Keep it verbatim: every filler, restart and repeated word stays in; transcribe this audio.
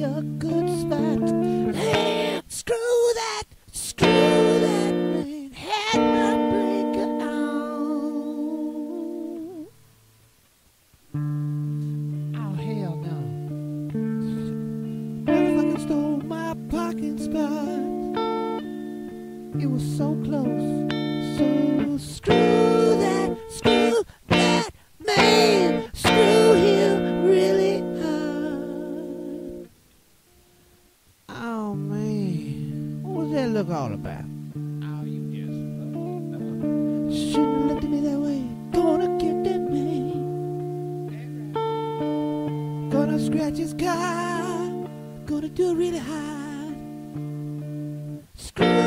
be a good spot. Hey, screw that, screw that man. Had my breaker on. Oh, hell no. Motherfucker stole my parking spot. It was so close. So screw that, screw that man. Screw him really hard. Oh man, what was that look all about? Oh, you just Shouldn't have looked at me that way. Gonna get that man. Gonna scratch his car. Gonna do it really hard. Screw